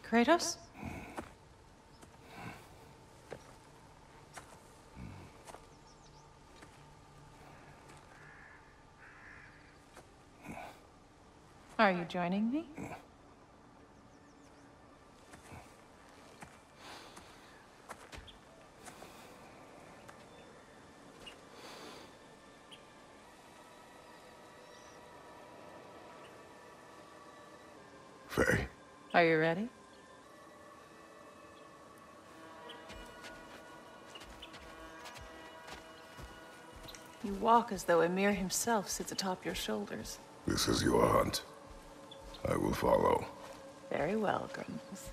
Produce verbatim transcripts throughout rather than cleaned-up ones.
Kratos? Are you joining me? Faye. Are you ready? You walk as though Ymir himself sits atop your shoulders. This is your hunt. I will follow. Very well, Grimmels.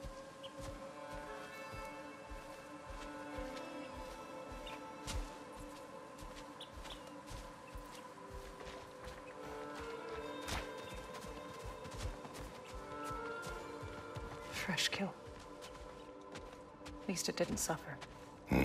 Fresh kill. At least it didn't suffer. Hmm.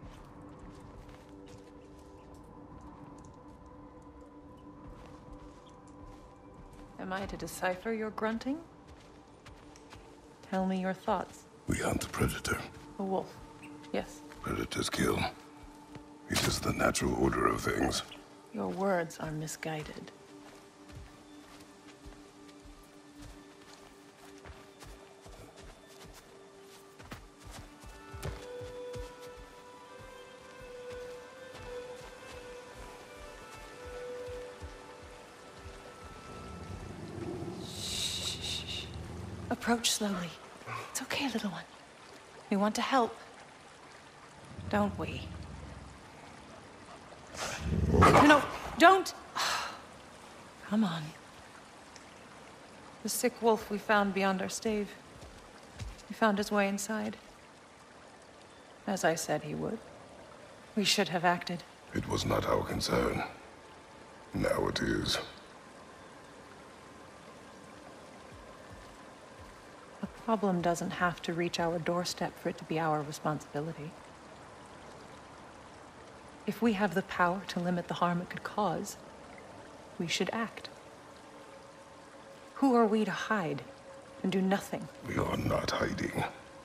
Am I to decipher your grunting? Tell me your thoughts. We hunt a predator. A wolf. Yes. Predators kill. It is the natural order of things. Your words are misguided. Approach slowly. It's okay, little one. We want to help. Don't we? No, no, don't! Come on. The sick wolf we found beyond our stave. He found his way inside. As I said he would. We should have acted. It was not our concern. Now it is. The problem doesn't have to reach our doorstep for it to be our responsibility. If we have the power to limit the harm it could cause, we should act. Who are we to hide and do nothing? We are not hiding.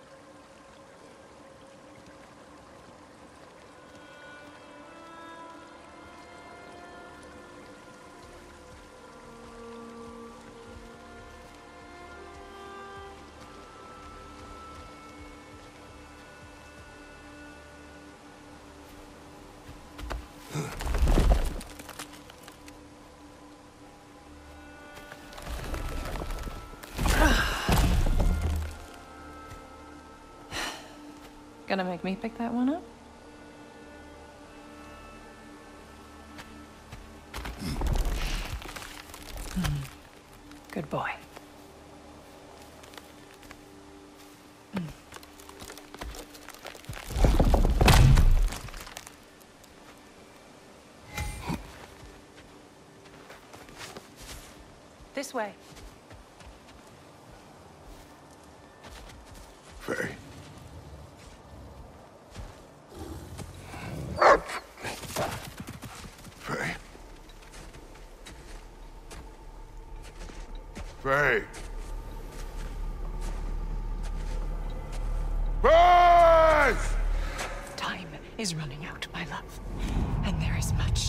Gonna make me pick that one up? Hmm. Good boy. Hmm. This way. Faye. Faye. Faye. Faye! Time is running out, my love. And there is much